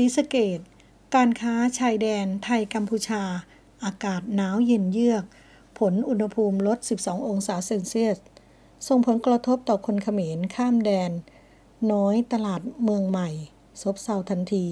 ศรีสะเกษการค้าชายแดนไทยกัมพูชาอากาศหนาวเย็นเยือกผลอุณหภูมิลด 12 องศาเซลเซียสส่งผลกระทบต่อคนเขมรข้ามแดนน้อยตลาดเมืองใหม่ซบเซาทันที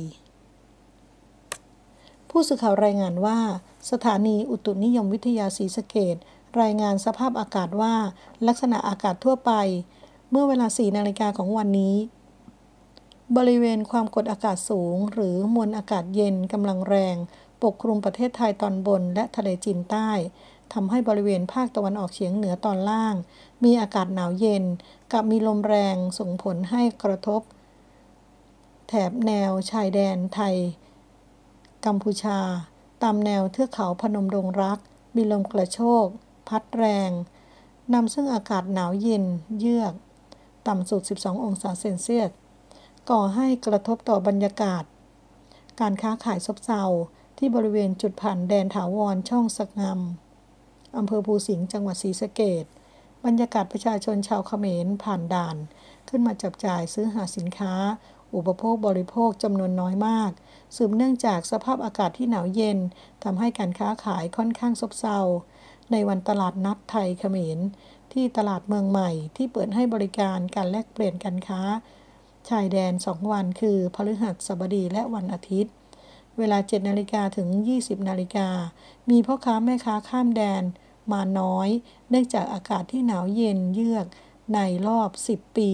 ผู้สื่อข่าวรายงานว่าสถานีอุตุนิยมวิทยาศรีสะเกษรายงานสภาพอากาศว่าลักษณะอากาศทั่วไปเมื่อเวลา 4 นาฬิกาของวันนี้บริเวณความกดอากาศสูงหรือมวลอากาศเย็นกำลังแรงปกคลุมประเทศไทยตอนบนและทะเลจีนใต้ทำให้บริเวณภาคตะวันออกเฉียงเหนือตอนล่างมีอากาศหนาวเย็นกับมีลมแรงส่งผลให้กระทบแถบแนวชายแดนไทยกัมพูชาตามแนวเทือกเขาพนมดงรักมีลมกระโชกพัดแรงนำซึ่งอากาศหนาวเย็นเยือกต่ำสุด 12 องศาเซลเซียสก่อให้กระทบต่อบรรยากาศการค้าขายซบเซาที่บริเวณจุดผ่านแดนถาวรช่องสะงำอำเภอภูสิงห์จังหวัดศรีสะเกษบรรยากาศประชาชนชาวเขมรผ่านด่านขึ้นมาจับจ่ายซื้อหาสินค้าอุปโภคบริโภคจำนวนน้อยมากสืบเนื่องจากสภาพอากาศที่หนาวเย็นทำให้การค้าขายค่อนข้างซบเซาในวันตลาดนัดไทยเขมรที่ตลาดเมืองใหม่ที่เปิดให้บริการการแลกเปลี่ยนการค้าชายแดน2 วันคือพฤหัสบดีและวันอาทิตย์เวลา 7 นาฬิกาถึง 20 นาฬิกามีพ่อค้าแม่ค้าข้ามแดนมาน้อยเนื่องจากอากาศที่หนาวเย็นเยือกในรอบ 10 ปี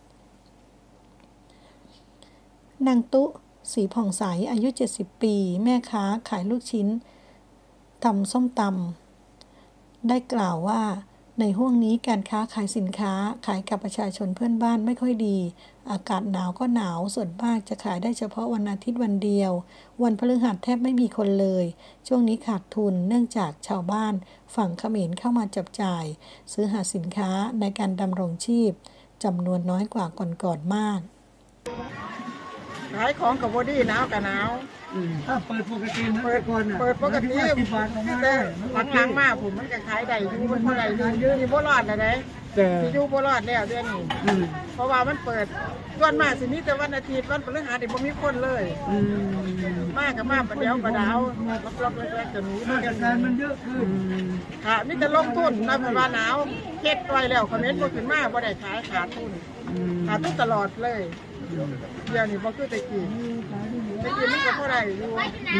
นางตุศรีผ่องใสอายุ 70 ปีแม่ค้าขายลูกชิ้นทำส้มตำได้กล่าวว่าในห้วงนี้การค้าขายสินค้าขายกับประชาชนเพื่อนบ้านไม่ค่อยดีอากาศหนาวก็หนาวส่วนมากจะขายได้เฉพาะวันอาทิตย์วันเดียววันพฤหัสแทบไม่มีคนเลยช่วงนี้ขาดทุนเนื่องจากชาวบ้านฝั่งเขมรเข้ามาจับจ่ายซื้อหาสินค้าในการดำรงชีพจำนวนน้อยกว่าก่อนๆมากขายของกับบอดี้หนาวกับหนาวถ้าเปิดปกตินะเปิดปกติแต่หลังๆมาผมมันก็ขายได้อยู่มันเท่าไหร่นี่บ่รอดแล้วได้ที่อยู่บ่รอดแล้วเดือนนี้เพราะว่ามันเปิดส่วนมากสิมีแต่วันอาทิตย์วันพฤหัสนี่บ่มีคนเลยมากกับมากประเดี๋ยวประดาวล็อกๆแรกๆจะหนีมันเยอะขึ้นค่ะมีแต่ลงทุนนะเพราะว่าหนาวเฮ็ดไว้แล้วคอมเมนต์บ่ขึ้นมาบ่ได้ขายขาดทุนตลอดเลยเดี๋ยวนี้บ่คือแต่กี้มันก็เท่าไหร่อยู่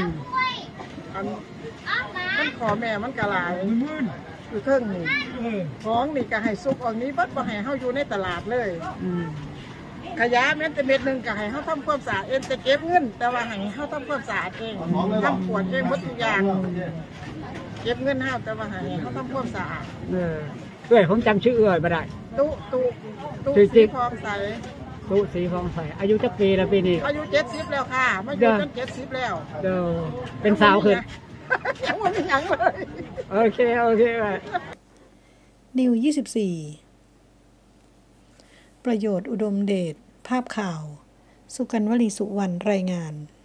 มันขอแม่มันกะหลายอยู่เครื่องนี่ของนี่ก็ให้ซุกออกนี้บัดบ่ให้เฮาอยู่ในตลาดเลยขยะแม้แต่เม็ดนึงก็ให้เฮาทำความสะอาดเองแต่เก็บเงินแต่ว่าให้เฮาทำความสะอาดเองทำขวดเองหมดทุกอย่างเก็บเงินเฮาแต่ว่าให้เฮาทำความสะอาดผมจำชื่อบ่ได้ตุสีทองใสตุสีทองใสอายุจักปีแล้วปีนี้อายุ70แล้วค่ะมาอยู่จน70แล้วเป็นสาวขึ้นยังไม่มีหยังเลยโอเคนิว24ประโยชน์อุดมเดชภาพข่าวสุกันวลีสุวรรณรายงาน